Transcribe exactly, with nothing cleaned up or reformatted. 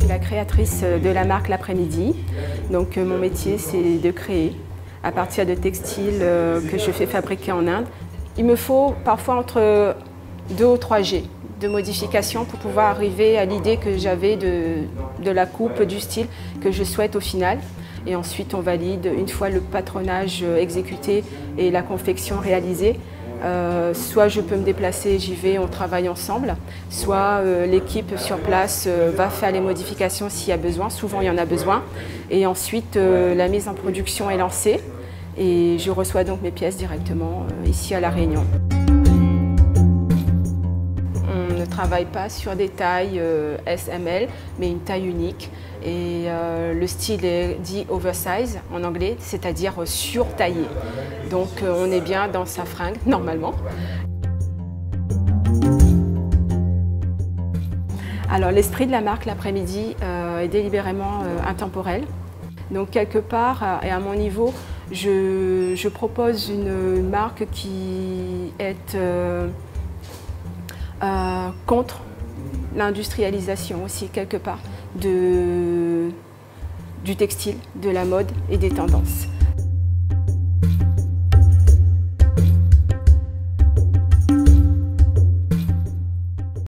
suis la créatrice de la marque L'Après-Midi. Donc mon métier, c'est de créer à partir de textiles que je fais fabriquer en Inde. Il me faut parfois entre deux ou trois G de modification pour pouvoir arriver à l'idée que j'avais de, de la coupe, du style que je souhaite au final. Et ensuite, on valide une fois le patronage exécuté et la confection réalisée. Euh, soit je peux me déplacer, j'y vais, on travaille ensemble, soit euh, l'équipe sur place euh, va faire les modifications s'il y a besoin, souvent il y en a besoin. Et ensuite, euh, la mise en production est lancée et je reçois donc mes pièces directement euh, ici à La Réunion. On ne travaille pas sur des tailles euh, S M L, mais une taille unique. Et euh, le style est dit oversize en anglais, c'est-à-dire surtaillé. Donc euh, on est bien dans sa fringue, normalement. Alors l'esprit de la marque L'Après-Midi euh, est délibérément euh, intemporel. Donc quelque part, et à mon niveau, je, je propose une, une marque qui est euh, euh, contre l'industrialisation aussi, quelque part, de, du textile, de la mode et des tendances.